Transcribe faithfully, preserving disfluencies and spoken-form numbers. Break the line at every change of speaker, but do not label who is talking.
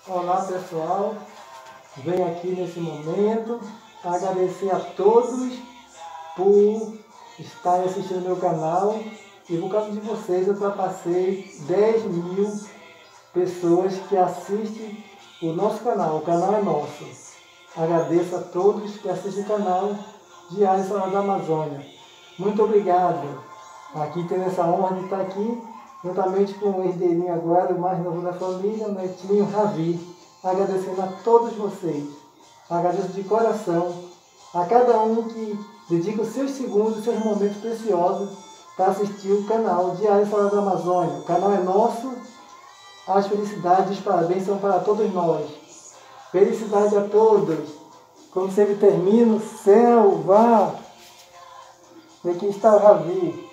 Olá pessoal, venho aqui nesse momento agradecer a todos por estarem assistindo meu canal e por causa de vocês eu ultrapassei dez mil pessoas que assistem o nosso canal, o canal é nosso. Agradeço a todos que assistem o canal Diário Sonora da Amazônia. Muito obrigado. Aqui tendo essa honra de estar aqui, juntamente com o herdeirinho agora, o mais novo da família, o netinho Ravi. Agradecendo a todos vocês. Agradeço de coração a cada um que dedica os seus segundos, os seus momentos preciosos para assistir o canal Diário Sonora da Amazônia. O canal é nosso. As felicidades e os parabéns são para todos nós. Felicidade a todos. Como sempre termino, céu, vá. E aqui está o Ravi.